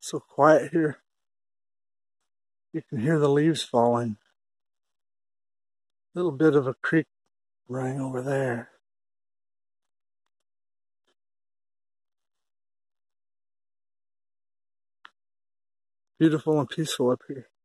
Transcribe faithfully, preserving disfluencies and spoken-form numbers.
So quiet here. You can hear the leaves falling. A little bit of a creek running over there. Beautiful and peaceful up here.